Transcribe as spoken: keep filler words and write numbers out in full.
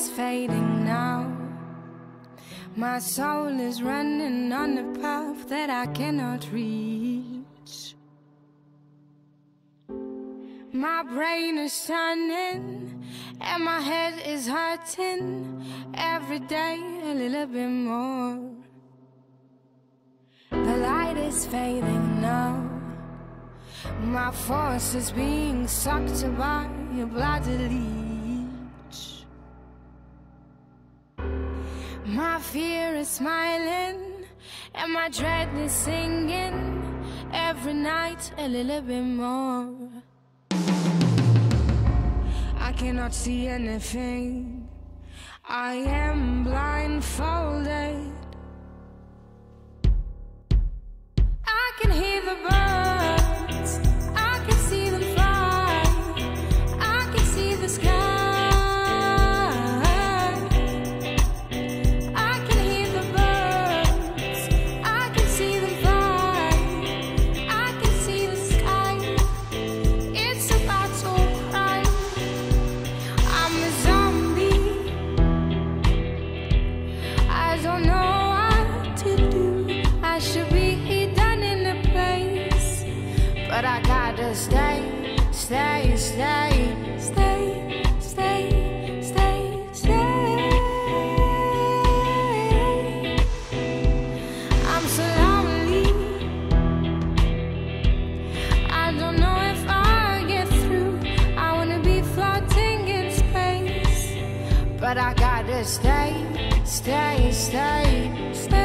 is fading now. My soul is running on a path that I cannot reach. My brain is turning and my head is hurting every day a little bit more. The light is fading now. My force is being sucked by a bloody leech. My fear is smiling and my dread is singing every night a little bit more. I cannot see anything. I am blindfolded. I can hear the birds. I can see them fly. I can see the sky. I can hear the birds. I can see them fly. I can see the sky. It's about to cry. I'm a zombie. I don't know what to do. I should be done in a place, but I gotta stay, stay, stay, stay, stay, stay, stay. I'm so lonely. I don't know if I'll get through. I wanna be floating in space, but I gotta stay, stay, stay, stay.